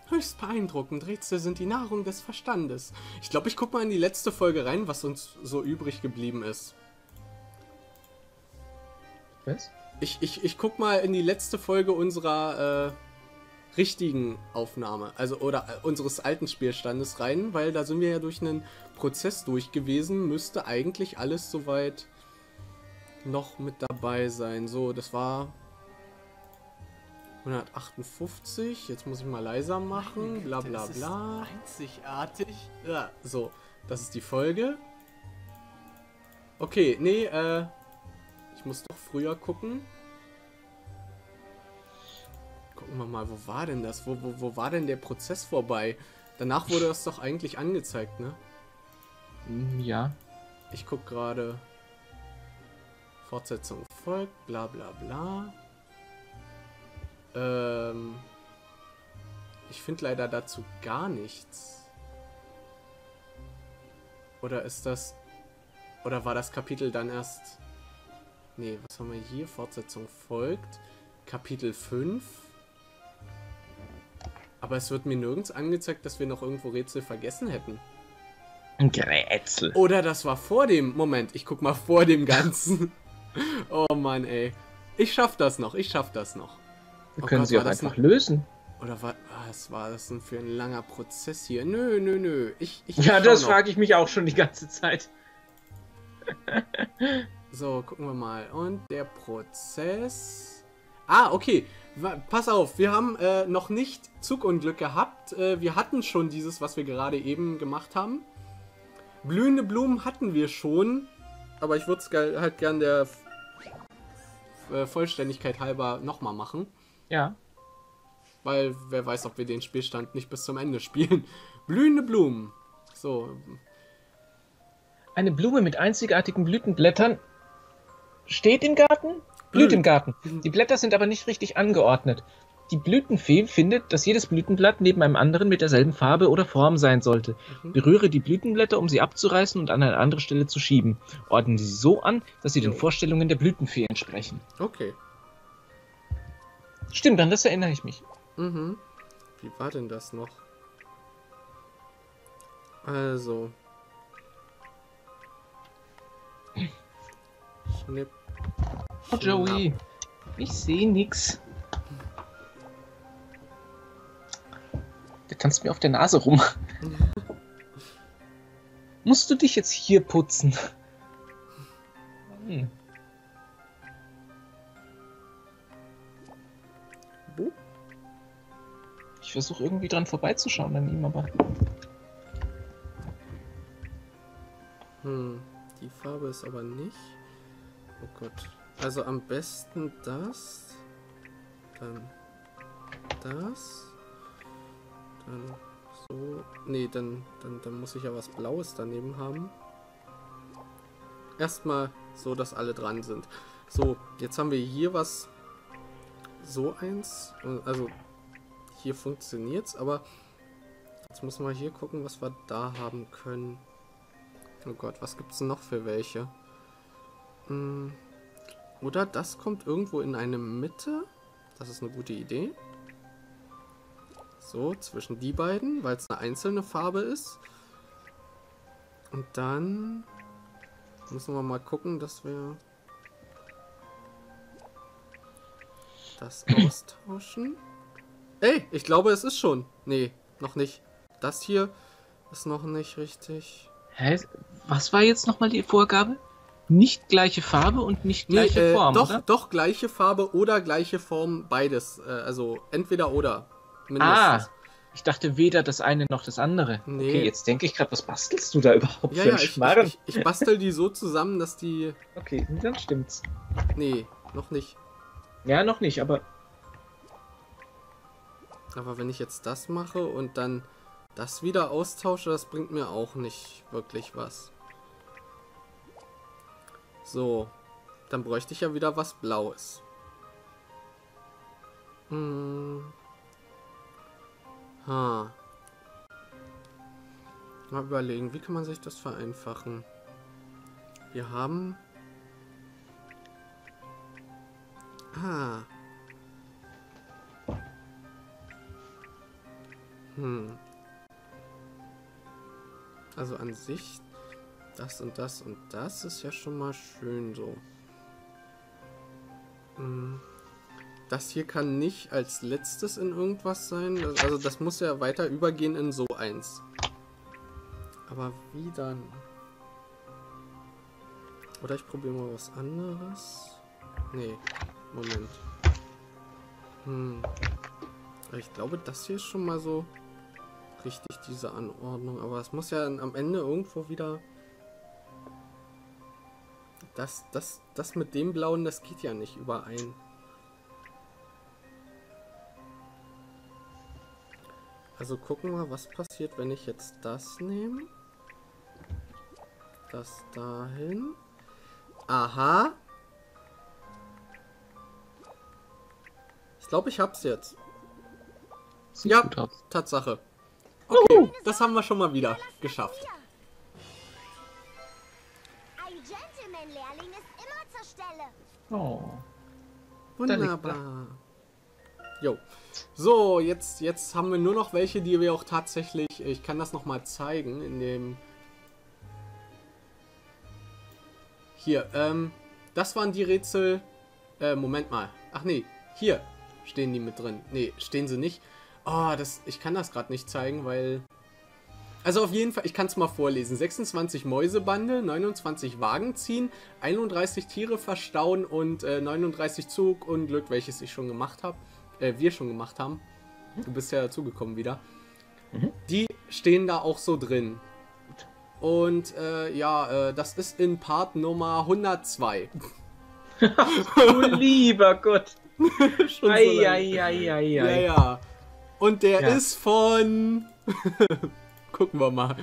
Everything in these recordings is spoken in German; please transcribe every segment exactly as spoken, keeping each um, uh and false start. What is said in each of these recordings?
Höchst beeindruckend. Rätsel sind die Nahrung des Verstandes. Ich glaube, ich gucke mal in die letzte Folge rein, was uns so übrig geblieben ist. Was? Ich, ich, ich guck mal in die letzte Folge unserer äh, richtigen Aufnahme, also oder äh, unseres alten Spielstandes rein, weil da sind wir ja durch einen Prozess durch gewesen, müsste eigentlich alles soweit noch mit dabei sein. So, das war hundertachtundfünfzig, jetzt muss ich mal leiser machen, bla bla bla. Einzigartig. Ja, so, das ist die Folge. Okay, nee, äh, ich muss doch früher gucken. Gucken wir mal, wo war denn das? Wo, wo, wo war denn der Prozess vorbei? Danach wurde das doch eigentlich angezeigt, ne? Ja. Ich guck gerade. Fortsetzung folgt, bla bla bla. Ähm. Ich finde leider dazu gar nichts. Oder ist das... Oder war das Kapitel dann erst... Nee, was haben wir hier? Fortsetzung folgt. Kapitel fünf. Aber es wird mir nirgends angezeigt, dass wir noch irgendwo Rätsel vergessen hätten. Ein Rätsel. Oder das war vor dem... Moment, ich guck mal vor dem Ganzen. Oh Mann, ey. Ich schaff das noch, ich schaff das noch. Wir Oh können Gott, sie war auch das einfach ein- lösen. Oder was, was war das denn für ein langer Prozess hier? Nö, nö, nö. Ich, ich Ja, schau das noch. frage ich mich auch schon die ganze Zeit. So, gucken wir mal. Und der Prozess... Ah, okay. Wa- Pass auf, wir haben äh, noch nicht Zugunglück gehabt. Äh, wir hatten schon dieses, was wir gerade eben gemacht haben. Blühende Blumen hatten wir schon. Aber ich würde es ge halt gern der F äh, Vollständigkeit halber nochmal machen. Ja. Weil wer weiß, ob wir den Spielstand nicht bis zum Ende spielen. Blühende Blumen. So, Eine Blume mit einzigartigen Blütenblättern steht im Garten? Blüht Blüht. im Garten. Die Blätter sind aber nicht richtig angeordnet. Die Blütenfee findet, dass jedes Blütenblatt neben einem anderen mit derselben Farbe oder Form sein sollte. Mhm. Berühre die Blütenblätter, um sie abzureißen und an eine andere Stelle zu schieben. Ordne sie so an, dass sie den Jo. Vorstellungen der Blütenfee entsprechen. okay. Stimmt, an das erinnere ich mich. Mhm. Wie war denn das noch? Also. Schnipp. Oh, Joey, ich sehe nix. Du kannst mir auf der Nase rum. Musst du dich jetzt hier putzen? Hm. Wo? Ich versuche irgendwie dran vorbeizuschauen an ihm, aber... Hm. Die Farbe ist aber nicht. Oh Gott. Also am besten das. Dann das. Dann so. Nee, dann, dann, dann muss ich ja was Blaues daneben haben. Erstmal so, dass alle dran sind. So, jetzt haben wir hier was. So eins. Also hier funktioniert's, aber jetzt müssen wir hier gucken, was wir da haben können. Oh Gott, was gibt's denn noch für welche? Hm. Oder das kommt irgendwo in eine Mitte. Das ist eine gute Idee. So, zwischen die beiden, weil es eine einzelne Farbe ist. Und dann müssen wir mal gucken, dass wir das austauschen. Ey, ich glaube, es ist schon. Nee, noch nicht. Das hier ist noch nicht richtig. Hä? Was war jetzt nochmal die Vorgabe? Nicht gleiche Farbe und nicht Nee, gleiche äh, Form, doch, oder? doch gleiche Farbe oder gleiche Form, beides. Äh, also entweder oder. Ah, Mindestens. ich dachte weder das eine noch das andere. Nee. Okay, jetzt denke ich gerade, was bastelst du da überhaupt Ja, für ja, einen ich, Schmarrn? ich, ich, ich bastel die so zusammen, dass die... Okay, dann stimmt's. Nee, noch nicht. Ja, noch nicht, aber Aber wenn ich jetzt das mache und dann das wieder austausche, das bringt mir auch nicht wirklich was. So, dann bräuchte ich ja wieder was Blaues. Hm. Ha. Mal überlegen, wie kann man sich das vereinfachen? Wir haben... Ah. Hm. Also an sich, das und das und das ist ja schon mal schön so. Hm. Das hier kann nicht als letztes in irgendwas sein. Also das muss ja weiter übergehen in so eins. Aber wie dann? Oder ich probiere mal was anderes. Nee, Moment. Hm. Ich glaube, das hier ist schon mal so richtig, diese Anordnung. Aber es muss ja am Ende irgendwo wieder... Das, das, das mit dem Blauen, das geht ja nicht überein. Also gucken wir mal, was passiert, wenn ich jetzt das nehme. Das dahin. Aha. Ich glaube, ich hab's jetzt. Sieht ja, gut aus. Tatsache. Okay, uh. das haben wir schon mal wieder geschafft. Ein Gentleman-Lehrling ist immer zur Stelle. Oh. Wunderbar. Jo. So, jetzt, jetzt haben wir nur noch welche, die wir auch tatsächlich... Ich kann das nochmal zeigen, in dem... Hier, ähm... Das waren die Rätsel... Äh, Moment mal. Ach nee, hier stehen die mit drin. Nee, stehen sie nicht. Oh, das... Ich kann das gerade nicht zeigen, weil... Also auf jeden Fall, ich kann es mal vorlesen. sechsundzwanzig Mäusebande, neunundzwanzig Wagen ziehen, einunddreißig Tiere verstauen und äh, neununddreißig Zugunglück, welches ich schon gemacht habe. Äh, wir schon gemacht haben. Du bist ja dazugekommen wieder. Mhm. Die stehen da auch so drin. Und äh, ja, äh, das ist in Part Nummer hundertzwei. Du lieber Gott. Schon ei, so ei, ei, ei, ei. Ja, ja. Und der ja. ist von... Gucken wir mal.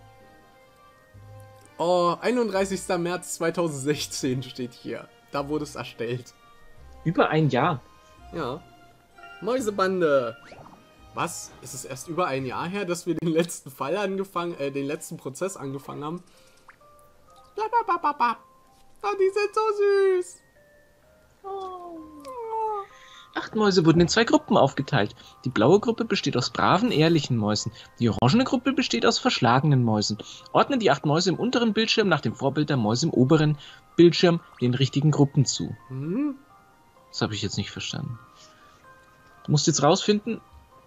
Oh, einunddreißigster März zweitausendsechzehn steht hier. Da wurde es erstellt. Über ein Jahr. Ja. Mäusebande. Was? Ist es erst über ein Jahr her, dass wir den letzten Fall angefangen, äh, den letzten Prozess angefangen haben? Blablabla. Oh, die sind so süß. Oh. Acht Mäuse wurden in zwei Gruppen aufgeteilt. Die blaue Gruppe besteht aus braven, ehrlichen Mäusen. Die orangene Gruppe besteht aus verschlagenen Mäusen. Ordne die acht Mäuse im unteren Bildschirm nach dem Vorbild der Mäuse im oberen Bildschirm den richtigen Gruppen zu. Hm? Das habe ich jetzt nicht verstanden. Du musst jetzt rausfinden...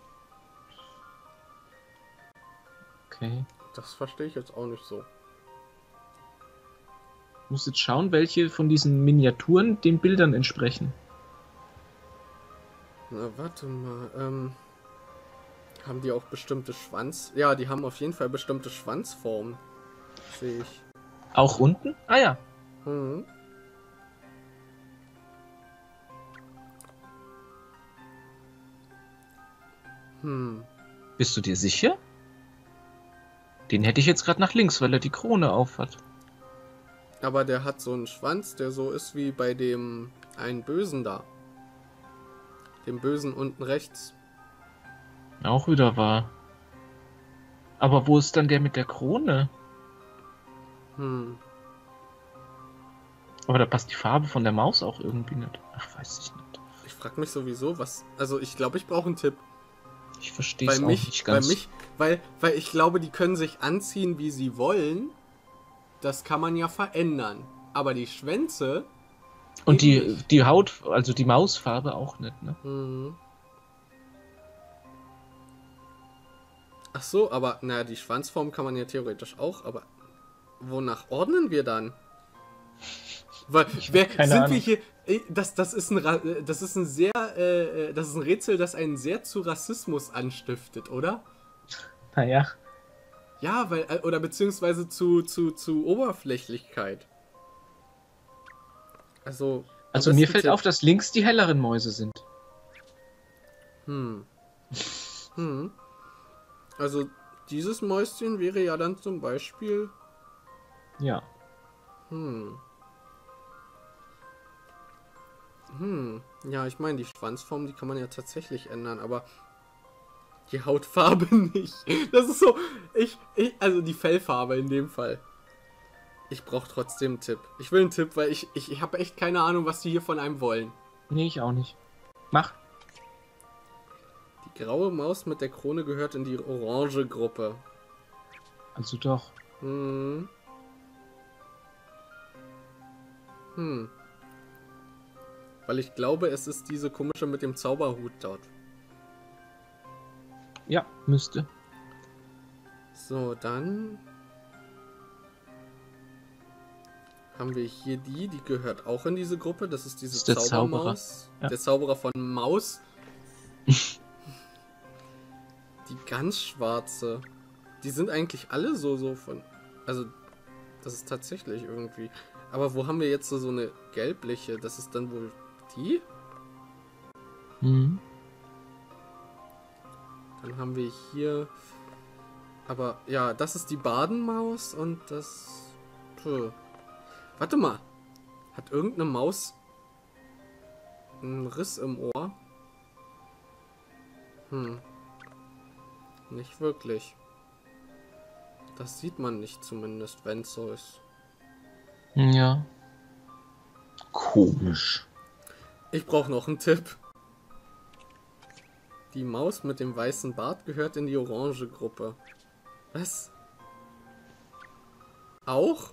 Okay. Das verstehe ich jetzt auch nicht so. Du musst jetzt schauen, welche von diesen Miniaturen den Bildern entsprechen. Na, warte mal. Ähm, haben die auch bestimmte Schwanz... Ja, die haben auf jeden Fall bestimmte Schwanzformen. Sehe ich. Auch unten? Ah ja. Mhm. Hm. Bist du dir sicher? Den hätte ich jetzt gerade nach links, weil er die Krone auf hat. Aber der hat so einen Schwanz, der so ist wie bei dem einen Bösen da. Dem Bösen unten rechts. Auch wieder wahr. Aber wo ist dann der mit der Krone? Hm. Aber da passt die Farbe von der Maus auch irgendwie nicht. Ach, weiß ich nicht. Ich frage mich sowieso, was... Also ich glaube, ich brauche einen Tipp. Ich verstehe es auch mich, nicht ganz. Bei mich, weil, weil ich glaube, die können sich anziehen, wie sie wollen. Das kann man ja verändern. Aber die Schwänze... Und die, die Haut, also die Mausfarbe auch nicht, ne? Mhm. Ach so, aber naja, die Schwanzform kann man ja theoretisch auch, aber wonach ordnen wir dann? Weil, wer, sind Ahnung. wir hier... Das, das, ist ein, das ist ein sehr... Äh, das ist ein Rätsel, das einen sehr zu Rassismus anstiftet, oder? Naja. Ja, weil... Oder beziehungsweise zu, zu, zu Oberflächlichkeit. Also... Also mir fällt auf, dass links die helleren Mäuse sind. Hm. Hm. Also dieses Mäuschen wäre ja dann zum Beispiel... Ja. Hm. Hm. Ja, ich meine, die Schwanzform, die kann man ja tatsächlich ändern, aber die Hautfarbe nicht. Das ist so... Ich, ich also die Fellfarbe in dem Fall. Ich brauche trotzdem einen Tipp. Ich will einen Tipp, weil ich, ich, ich habe echt keine Ahnung, was die hier von einem wollen. Nee, ich auch nicht. Mach. Die graue Maus mit der Krone gehört in die orange Gruppe. Also doch. Hm. Hm. Weil ich glaube, es ist diese komische mit dem Zauberhut dort. Ja, müsste. So, dann haben wir hier die, die gehört auch in diese Gruppe. Das ist diese Das ist der Zaubermaus. Zauberer. Ja. Der Zauberer von Maus. Die ganz schwarze. Die sind eigentlich alle so, so von... Also, das ist tatsächlich irgendwie... Aber wo haben wir jetzt so, so eine gelbliche? Das ist dann wohl die? Mhm. Dann haben wir hier... Aber, ja, das ist die Badenmaus und das... Puh. Warte mal. Hat irgendeine Maus einen Riss im Ohr? Hm. Nicht wirklich. Das sieht man nicht zumindest, wenn es so ist. Ja. Komisch. Ich brauche noch einen Tipp. Die Maus mit dem weißen Bart gehört in die orange Gruppe. Was? Auch?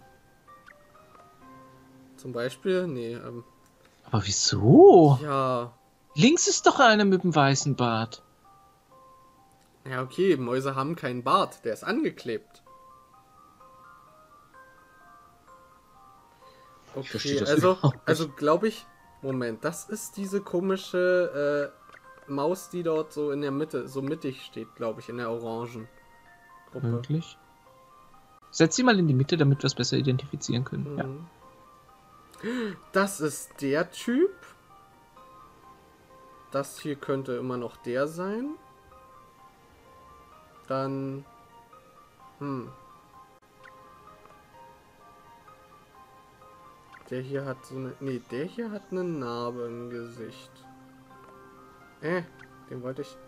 Zum Beispiel? Nee, ähm... Aber wieso? Ja... Links ist doch einer mit dem weißen Bart. Ja, okay, Mäuse haben keinen Bart. Der ist angeklebt. Ich verstehe Okay, das also, überhaupt nicht. also glaube ich... Moment, das ist diese komische äh, Maus, die dort so in der Mitte, so mittig steht, glaube ich, in der orangen Gruppe. Wirklich? Setz sie mal in die Mitte, damit wir es besser identifizieren können. Ja. Mhm. Das ist der Typ. Das hier könnte immer noch der sein. Dann... Hm. Der hier hat so eine... Nee, der hier hat eine Narbe im Gesicht. Äh, den wollte ich...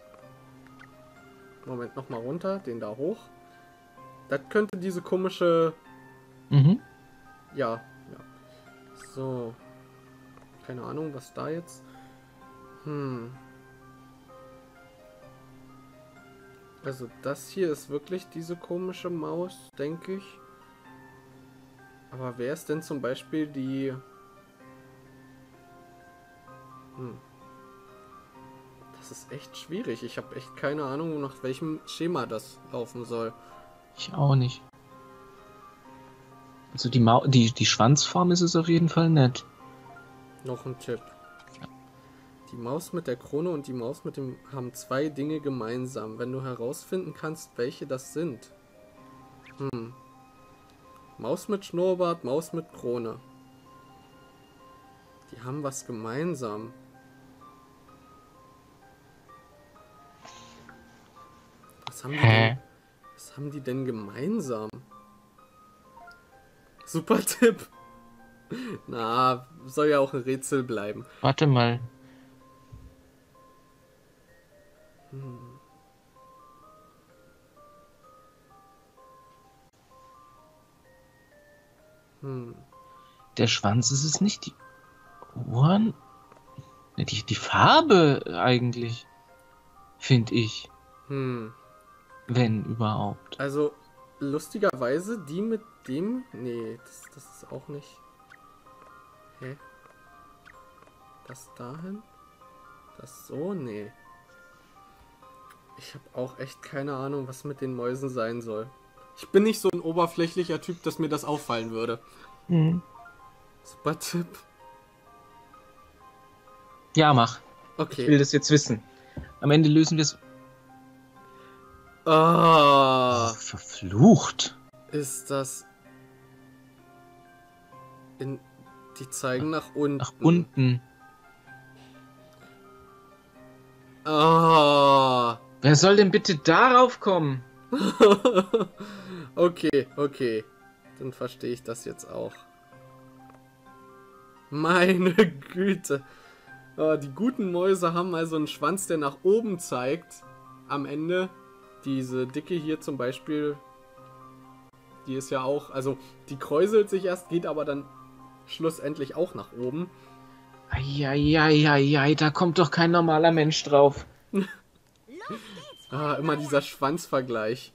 Moment, nochmal runter. Den da hoch. Das könnte diese komische... Mhm. Ja, ja. So. Keine Ahnung, was da jetzt... Hm. Also das hier ist wirklich diese komische Maus, denke ich. Aber wer ist denn zum Beispiel die... Hm. Das ist echt schwierig. Ich habe echt keine Ahnung, nach welchem Schema das laufen soll. Ich auch nicht. Also die, Mau die, die Schwanzform ist es auf jeden Fall nett. Noch ein Tipp. Die Maus mit der Krone und die Maus mit dem haben zwei Dinge gemeinsam. Wenn du herausfinden kannst, welche das sind. Hm. Maus mit Schnurrbart, Maus mit Krone. Die haben was gemeinsam. Was haben die denn, was haben die denn gemeinsam? Super Tipp. Na, soll ja auch ein Rätsel bleiben. Warte mal. Hm. Hm. Der Schwanz ist es nicht, die Ohren. Die, die Farbe eigentlich. Finde ich. Hm. Wenn überhaupt. Also, lustigerweise, die mit dem... Nee, das, das ist auch nicht... Hä? Das dahin? Das so? Nee. Ich habe auch echt keine Ahnung, was mit den Mäusen sein soll. Ich bin nicht so ein oberflächlicher Typ, dass mir das auffallen würde. Mhm. Super Tipp. Ja, mach. Okay. Ich will das jetzt wissen. Am Ende lösen wir es. Ah, Verflucht. ist das... In... Die zeigen nach unten. Nach unten. Ah. Wer soll denn bitte darauf kommen? Okay, okay. Dann verstehe ich das jetzt auch. Meine Güte. Oh, die guten Mäuse haben also einen Schwanz, der nach oben zeigt. Am Ende. Diese dicke hier zum Beispiel. Die ist ja auch... Also, die kräuselt sich erst, geht aber dann schlussendlich auch nach oben. Eieieiei, da kommt doch kein normaler Mensch drauf. Ah, immer dieser Schwanzvergleich.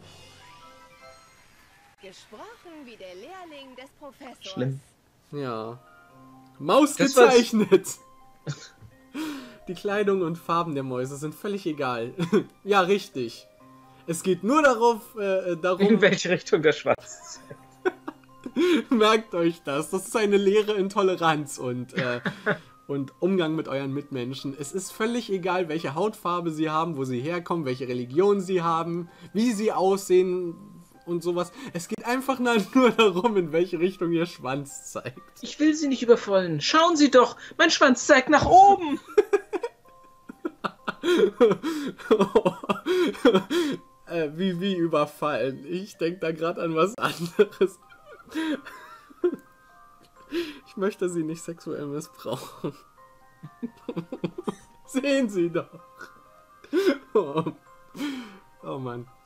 Gesprochen wie der Lehrling des Professors. Schlimm. Ja. Maus Das war's. gezeichnet. Die Kleidung und Farben der Mäuse sind völlig egal. Ja, richtig. Es geht nur darauf, äh, darum... In welche Richtung der Schwanz zeigt. Merkt euch das. Das ist eine Lehre in Toleranz und, äh, und Umgang mit euren Mitmenschen. Es ist völlig egal, welche Hautfarbe sie haben, wo sie herkommen, welche Religion sie haben, wie sie aussehen und sowas. Es geht einfach nur darum, in welche Richtung ihr Schwanz zeigt. Ich will Sie nicht überfallen. Schauen Sie doch, mein Schwanz zeigt nach oben. äh, wie, wie überfallen? Ich denke da gerade an was anderes. Ich möchte sie nicht sexuell missbrauchen. Sehen Sie doch. Oh, oh Mann.